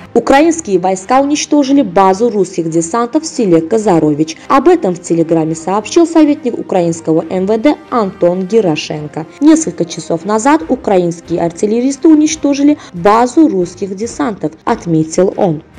Украинские войска уничтожили базу русских десантов в селе Казарович. Об этом в телеграме сообщил советник украинского МВД Антон Герошенко. Несколько часов назад украинские артиллеристы уничтожили базу русских десантов, отметил он.